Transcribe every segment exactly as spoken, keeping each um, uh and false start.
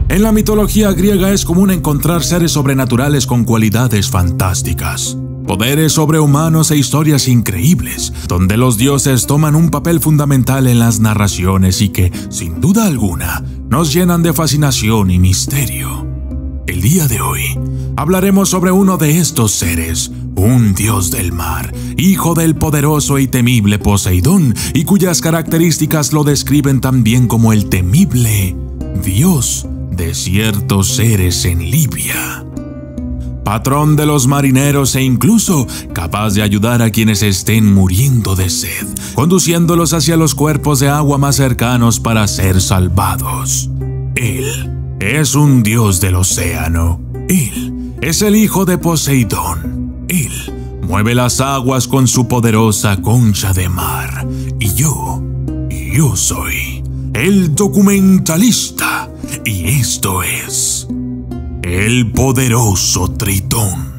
En la mitología griega es común encontrar seres sobrenaturales con cualidades fantásticas, poderes sobrehumanos e historias increíbles, donde los dioses toman un papel fundamental en las narraciones y que, sin duda alguna, nos llenan de fascinación y misterio. El día de hoy hablaremos sobre uno de estos seres, un dios del mar, hijo del poderoso y temible Poseidón, y cuyas características lo describen también como el temible dios de ciertos seres en Libia. Patrón de los marineros e incluso capaz de ayudar a quienes estén muriendo de sed, conduciéndolos hacia los cuerpos de agua más cercanos para ser salvados. Él es un dios del océano. Él es el hijo de Poseidón. Él mueve las aguas con su poderosa concha de mar. Y yo, yo soy el documentalista. Y esto es el poderoso Tritón.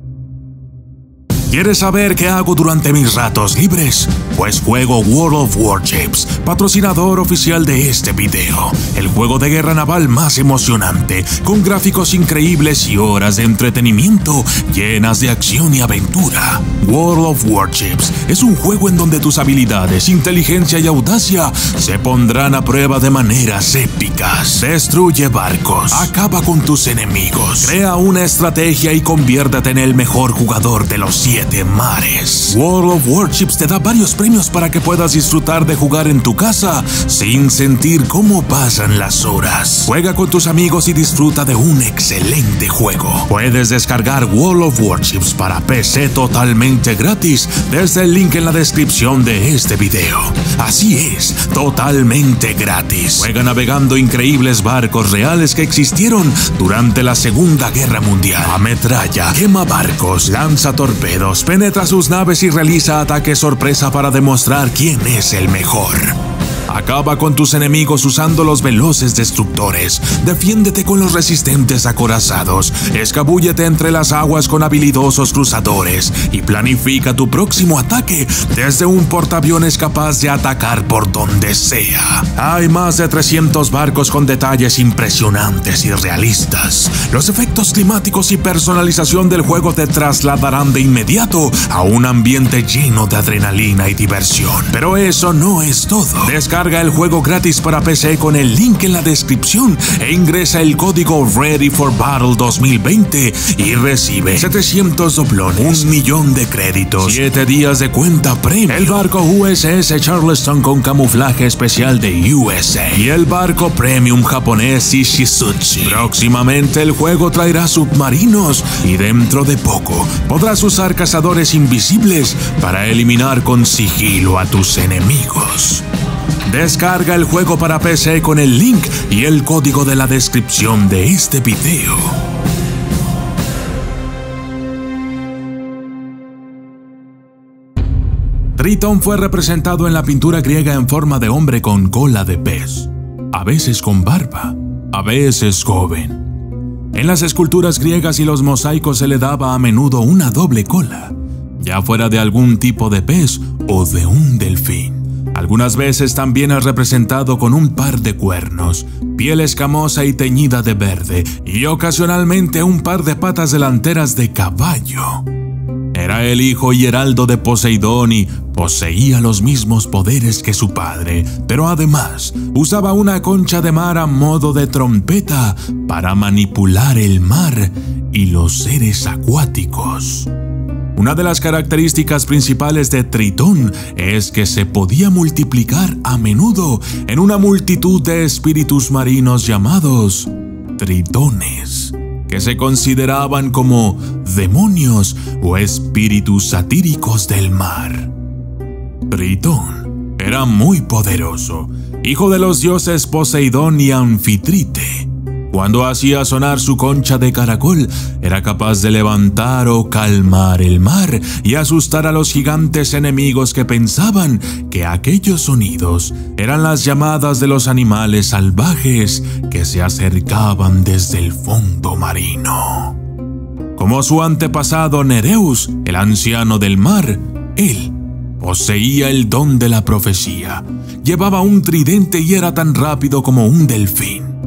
¿Quieres saber qué hago durante mis ratos libres? Pues juego World of Warships, patrocinador oficial de este video. El juego de guerra naval más emocionante, con gráficos increíbles y horas de entretenimiento llenas de acción y aventura. World of Warships es un juego en donde tus habilidades, inteligencia y audacia se pondrán a prueba de maneras épicas. Destruye barcos, acaba con tus enemigos, crea una estrategia y conviértete en el mejor jugador de los siete mares. World of Warships te da varios premios para que puedas disfrutar de jugar en tu casa sin sentir cómo pasan las horas. Juega con tus amigos y disfruta de un excelente juego. Puedes descargar World of Warships para P C totalmente gratis desde el link en la descripción de este video. Así es, totalmente gratis. Juega navegando increíbles barcos reales que existieron durante la Segunda Guerra Mundial. Ametralla, quema barcos, lanza torpedos, penetra sus naves y realiza ataques sorpresa para demostrar quién es el mejor. Acaba con tus enemigos usando los veloces destructores. Defiéndete con los resistentes acorazados. Escabúllete entre las aguas con habilidosos cruzadores. Y planifica tu próximo ataque desde un portaaviones capaz de atacar por donde sea. Hay más de trescientos barcos con detalles impresionantes y realistas. Los efectos climáticos y personalización del juego te trasladarán de inmediato a un ambiente lleno de adrenalina y diversión. Pero eso no es todo. Descarga el juego gratis para P C con el link en la descripción e ingresa el código Ready for Battle dos mil veinte y recibe setecientos doblones, un millón de créditos, siete días de cuenta premium, el barco U S S Charleston con camuflaje especial de U S A y el barco premium japonés Ishisuchi. Próximamente el juego traerá submarinos y dentro de poco podrás usar cazadores invisibles para eliminar con sigilo a tus enemigos. Descarga el juego para P C con el link y el código de la descripción de este video. Tritón fue representado en la pintura griega en forma de hombre con cola de pez, a veces con barba, a veces joven. En las esculturas griegas y los mosaicos se le daba a menudo una doble cola, ya fuera de algún tipo de pez o de un delfín. Algunas veces también es representado con un par de cuernos, piel escamosa y teñida de verde, y ocasionalmente un par de patas delanteras de caballo. Era el hijo y heraldo de Poseidón y poseía los mismos poderes que su padre, pero además usaba una concha de mar a modo de trompeta para manipular el mar y los seres acuáticos. Una de las características principales de Tritón es que se podía multiplicar a menudo en una multitud de espíritus marinos llamados tritones, que se consideraban como demonios o espíritus satíricos del mar. Tritón era muy poderoso, hijo de los dioses Poseidón y Anfitrite. Cuando hacía sonar su concha de caracol, era capaz de levantar o calmar el mar y asustar a los gigantes enemigos que pensaban que aquellos sonidos eran las llamadas de los animales salvajes que se acercaban desde el fondo marino. Como su antepasado Nereus, el anciano del mar, él poseía el don de la profecía. Llevaba un tridente y era tan rápido como un delfín.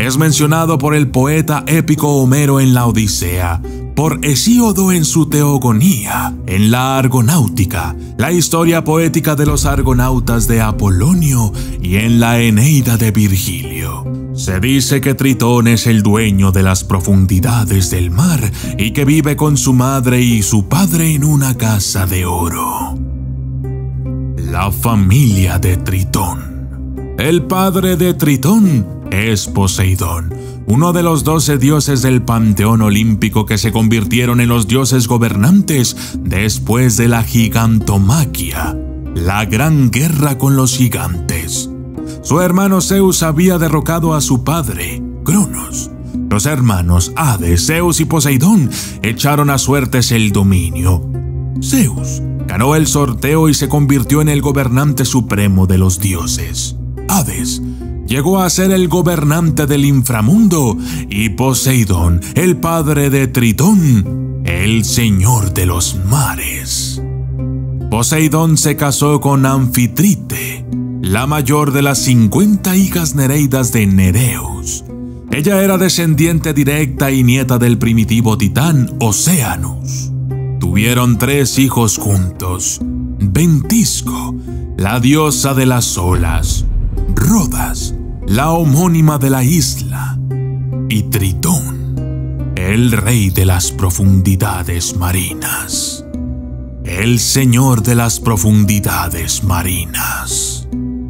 es mencionado por el poeta épico Homero en la Odisea, por Hesíodo en su Teogonía, en la Argonáutica, la historia poética de los argonautas de Apolonio y en la Eneida de Virgilio. Se dice que Tritón es el dueño de las profundidades del mar y que vive con su madre y su padre en una casa de oro. La familia de Tritón. El padre de Tritón es Poseidón, uno de los doce dioses del panteón olímpico que se convirtieron en los dioses gobernantes después de la gigantomaquia, la gran guerra con los gigantes. Su hermano Zeus había derrocado a su padre, Cronos. Los hermanos Hades, Zeus y Poseidón echaron a suertes el dominio. Zeus ganó el sorteo y se convirtió en el gobernante supremo de los dioses. Hades llegó a ser el gobernante del inframundo y Poseidón, el padre de Tritón, el señor de los mares. Poseidón se casó con Anfitrite, la mayor de las cincuenta hijas nereidas de Nereus. Ella era descendiente directa y nieta del primitivo titán Oceanus. Tuvieron tres hijos juntos: Ventisco, la diosa de las olas; Rodas, la homónima de la isla; y Tritón, el rey de las profundidades marinas. El señor de las profundidades marinas.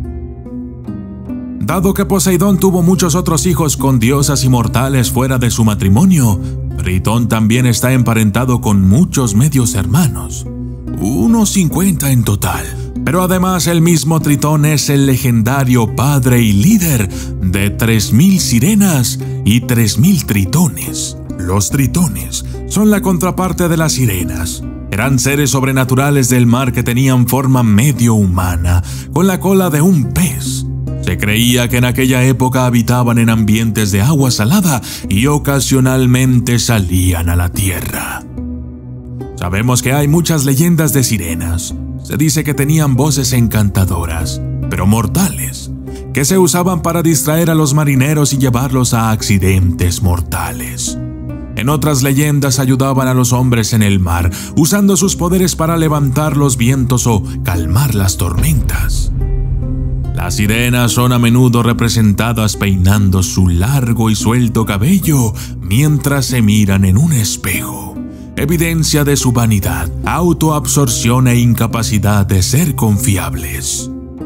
Dado que Poseidón tuvo muchos otros hijos con diosas inmortales fuera de su matrimonio, Tritón también está emparentado con muchos medios hermanos, unos cincuenta en total. Pero además el mismo Tritón es el legendario padre y líder de tres mil sirenas y tres mil tritones. Los tritones son la contraparte de las sirenas. Eran seres sobrenaturales del mar que tenían forma medio humana, con la cola de un pez. Se creía que en aquella época habitaban en ambientes de agua salada y ocasionalmente salían a la tierra. Sabemos que hay muchas leyendas de sirenas. Se dice que tenían voces encantadoras, pero mortales, que se usaban para distraer a los marineros y llevarlos a accidentes mortales. En otras leyendas ayudaban a los hombres en el mar, usando sus poderes para levantar los vientos o calmar las tormentas. Las sirenas son a menudo representadas peinando su largo y suelto cabello mientras se miran en un espejo, evidencia de su vanidad, autoabsorción e incapacidad de ser confiables.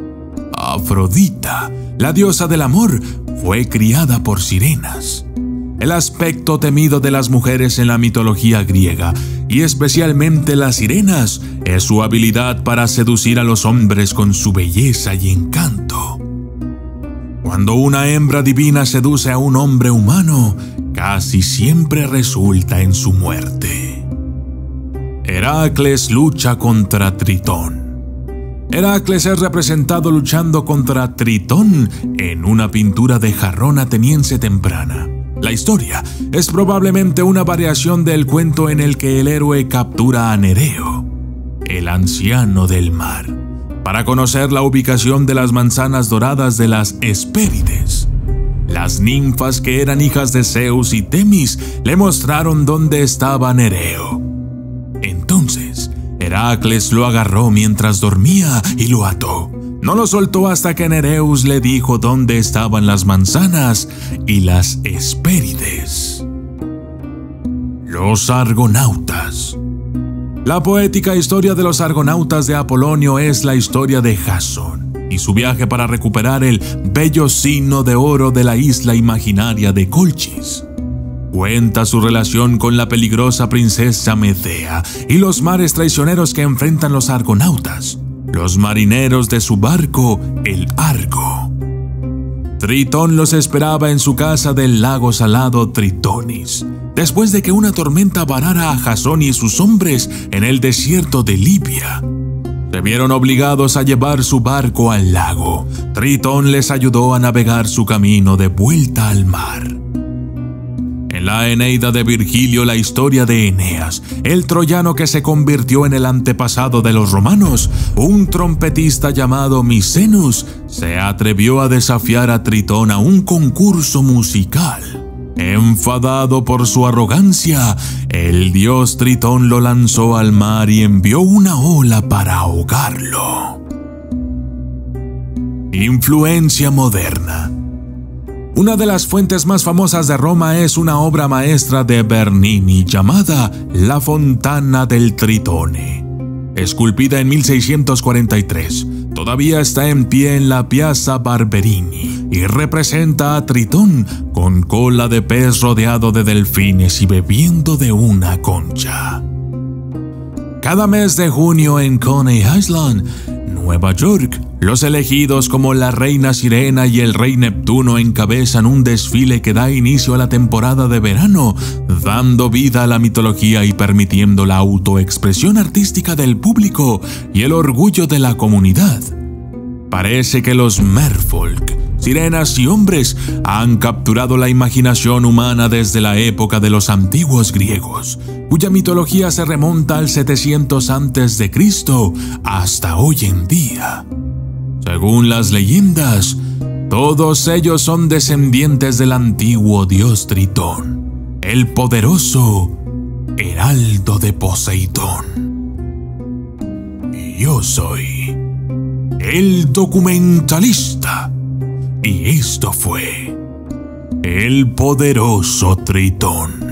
Afrodita, la diosa del amor, fue criada por sirenas. El aspecto temido de las mujeres en la mitología griega, y especialmente las sirenas, es su habilidad para seducir a los hombres con su belleza y encanto. Cuando una hembra divina seduce a un hombre humano, casi siempre resulta en su muerte. Heracles lucha contra Tritón. Heracles es representado luchando contra Tritón en una pintura de jarrón ateniense temprana. La historia es probablemente una variación del cuento en el que el héroe captura a Nereo, el anciano del mar, para conocer la ubicación de las manzanas doradas de las Hespérides. Las ninfas, que eran hijas de Zeus y Temis, le mostraron dónde estaba Nereo. Entonces, Heracles lo agarró mientras dormía y lo ató. No lo soltó hasta que Nereus le dijo dónde estaban las manzanas y las Hespérides. Los argonautas. La poética historia de los argonautas de Apolonio es la historia de Jasón y su viaje para recuperar el bello sino de oro de la isla imaginaria de Colchis. Cuenta su relación con la peligrosa princesa Medea y los mares traicioneros que enfrentan los argonautas, los marineros de su barco, el Argo. Tritón los esperaba en su casa del lago salado Tritonis, después de que una tormenta varara a Jasón y sus hombres en el desierto de Libia. Se vieron obligados a llevar su barco al lago. Tritón les ayudó a navegar su camino de vuelta al mar. En En la Eneida de Virgilio, la historia de Eneas, el troyano que se convirtió en el antepasado de los romanos, un trompetista llamado Micenus, se atrevió a desafiar a Tritón a un concurso musical. Enfadado por su arrogancia, el dios Tritón lo lanzó al mar y envió una ola para ahogarlo. Influencia moderna. Una de las fuentes más famosas de Roma es una obra maestra de Bernini llamada La Fontana del Tritone. Esculpida en mil seiscientos cuarenta y tres, todavía está en pie en la Piazza Barberini y representa a Tritón con cola de pez rodeado de delfines y bebiendo de una concha. Cada mes de junio en Coney Island, Nueva York, los elegidos como la Reina Sirena y el Rey Neptuno encabezan un desfile que da inicio a la temporada de verano, dando vida a la mitología y permitiendo la autoexpresión artística del público y el orgullo de la comunidad. Parece que los merfolk, sirenas y hombres han capturado la imaginación humana desde la época de los antiguos griegos, cuya mitología se remonta al setecientos antes de Cristo hasta hoy en día. Según las leyendas, todos ellos son descendientes del antiguo dios Tritón, el poderoso heraldo de Poseidón. Y yo soy el documentalista, y esto fue el poderoso Tritón.